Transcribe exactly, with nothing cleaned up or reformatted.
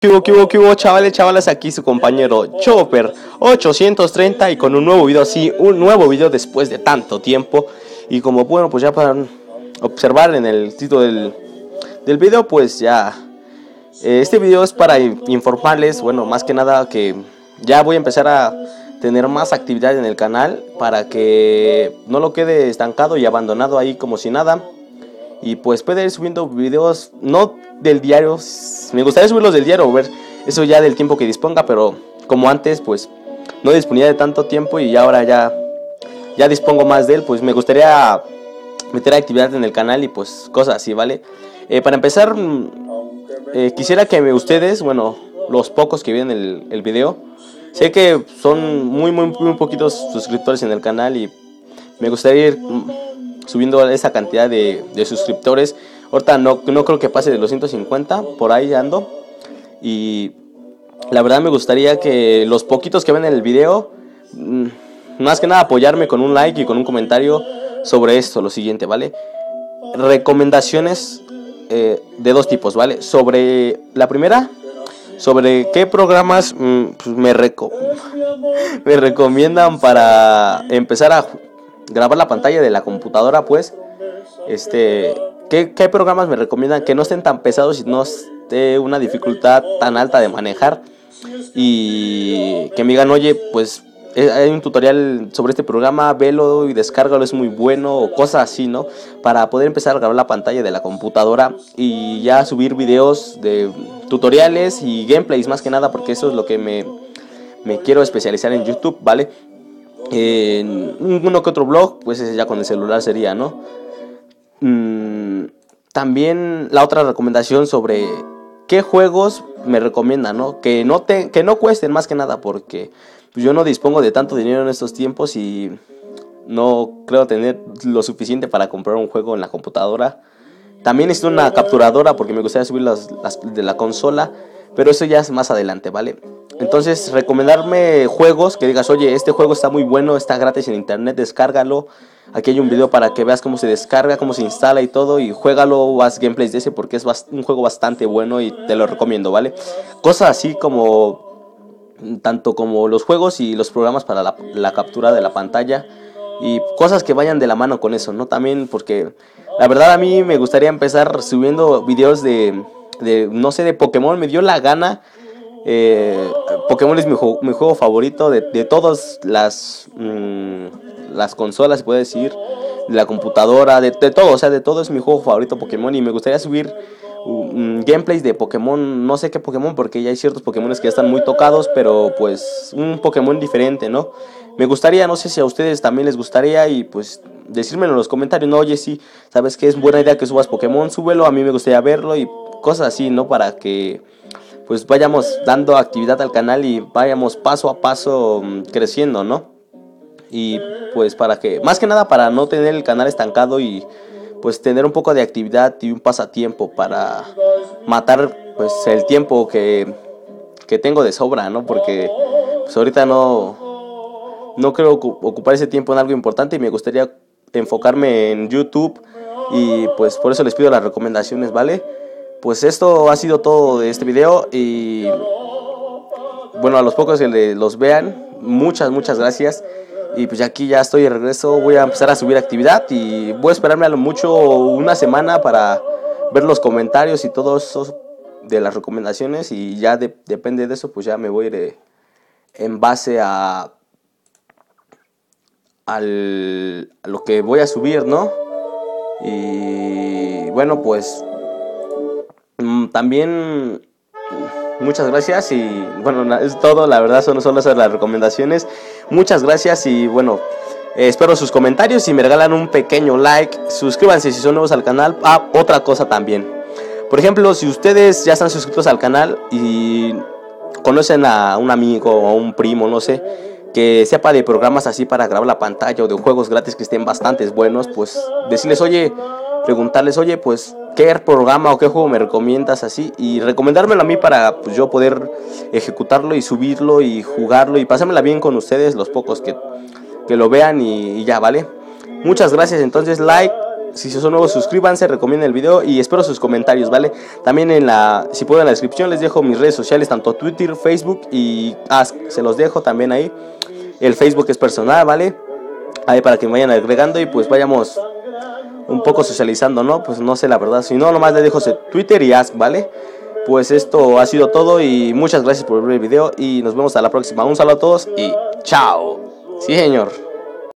¿Qué hubo, qué hubo, qué hubo, chavales, chavalas? Aquí su compañero Chopper ochocientos treinta y con un nuevo video, sí, un nuevo video después de tanto tiempo. Y como bueno, pues ya para observar en el título del, del video, pues ya eh, este video es para informarles, bueno, más que nada que ya voy a empezar a tener más actividad en el canal para que no lo quede estancado y abandonado ahí como si nada. Y pues puede ir subiendo videos, no del diario, me gustaría subirlos del diario, ver eso ya del tiempo que disponga, pero como antes pues no disponía de tanto tiempo y ahora ya, ya dispongo más de él, pues me gustaría meter actividad en el canal y pues cosas así, ¿vale? Eh, para empezar, eh, quisiera que ustedes, bueno, los pocos que ven el, el video, sé que son muy, muy, muy poquitos suscriptores en el canal y me gustaría ir subiendo esa cantidad de, de suscriptores. Ahorita no, no creo que pase de los ciento cincuenta, por ahí ando. Y la verdad me gustaría que los poquitos que ven el video, más que nada apoyarme con un like y con un comentario sobre esto, lo siguiente, ¿vale? Recomendaciones eh, de dos tipos, ¿vale? Sobre la primera, sobre qué programas mm, pues me, reco me recomiendan para empezar a grabar la pantalla de la computadora, pues, este, ¿qué, qué programas me recomiendan que no estén tan pesados y no esté una dificultad tan alta de manejar? Y que me digan, oye, pues, hay un tutorial sobre este programa, velo y descárgalo, es muy bueno, o cosas así, ¿no? Para poder empezar a grabar la pantalla de la computadora y ya subir videos de tutoriales y gameplays, más que nada, porque eso es lo que me, me quiero especializar en YouTube, ¿vale? En uno que otro blog, pues ese ya con el celular sería, ¿no? Mm, también la otra recomendación sobre qué juegos me recomiendan, ¿no? Que no, te, que no cuesten, más que nada, porque pues, yo no dispongo de tanto dinero en estos tiempos y no creo tener lo suficiente para comprar un juego en la computadora. También necesito una capturadora porque me gustaría subir las, las de la consola, pero eso ya es más adelante, ¿vale? Entonces, recomendarme juegos que digas, oye, este juego está muy bueno, está gratis en internet, descárgalo. Aquí hay un video para que veas cómo se descarga, cómo se instala y todo, y juégalo, haz gameplays de ese porque es un juego bastante bueno y te lo recomiendo, ¿vale? Cosas así como, tanto como los juegos y los programas para la, la captura de la pantalla y cosas que vayan de la mano con eso, ¿no? También porque la verdad a mí me gustaría empezar subiendo videos de, de no sé, de Pokémon, me dio la gana. Eh, Pokémon es mi, ju mi juego favorito de, de todas las, mmm, las consolas, se puede decir, de la computadora, de, de todo, o sea, de todo es mi juego favorito Pokémon y me gustaría subir um, gameplays de Pokémon, no sé qué Pokémon, porque ya hay ciertos Pokémon que ya están muy tocados, pero pues un Pokémon diferente, ¿no? Me gustaría, no sé si a ustedes también les gustaría y pues decírmelo en los comentarios, no, oye, sí, sabes que es buena idea que subas Pokémon, súbelo, a mí me gustaría verlo y cosas así, ¿no? Para que pues vayamos dando actividad al canal y vayamos paso a paso um, creciendo, ¿no? Y pues para que, más que nada para no tener el canal estancado y pues tener un poco de actividad y un pasatiempo para matar pues el tiempo que, que tengo de sobra, ¿no? Porque pues ahorita no, no creo ocupar ese tiempo en algo importante y me gustaría enfocarme en YouTube y pues por eso les pido las recomendaciones, ¿vale? Pues esto ha sido todo de este video y bueno, a los pocos que le, los vean, muchas, muchas gracias. Y pues aquí ya estoy de regreso, voy a empezar a subir actividad y voy a esperarme a lo mucho una semana para ver los comentarios y todo eso de las recomendaciones y ya de, depende de eso, pues ya me voy a ir eh, en base a, al, a lo que voy a subir, ¿no? Y bueno, pues también muchas gracias y bueno, es todo, la verdad son solo esas las recomendaciones. Muchas gracias y bueno, eh, espero sus comentarios y me regalan un pequeño like, suscríbanse si son nuevos al canal. Ah, otra cosa también, por ejemplo, si ustedes ya están suscritos al canal y conocen a un amigo o a un primo, no sé, que sepa de programas así para grabar la pantalla o de juegos gratis que estén bastante buenos, pues decirles, oye, preguntarles, oye, pues qué programa o qué juego me recomiendas así y recomendármelo a mí para pues, yo poder ejecutarlo y subirlo y jugarlo y pasármela bien con ustedes, los pocos que, que lo vean y, y ya, ¿vale? Muchas gracias, entonces like, si son nuevos, suscríbanse, recomienden el video y espero sus comentarios, ¿vale? También en la, si puedo en la descripción les dejo mis redes sociales, tanto Twitter, Facebook y Ask, se los dejo también ahí. El Facebook es personal, ¿vale? Ahí para que me vayan agregando y pues vayamos un poco socializando, ¿no? Pues no sé la verdad, si no, nomás les dejo Twitter y Ask, ¿vale? Pues esto ha sido todo y muchas gracias por ver el video y nos vemos a la próxima. Un saludo a todos y chao. Sí, señor.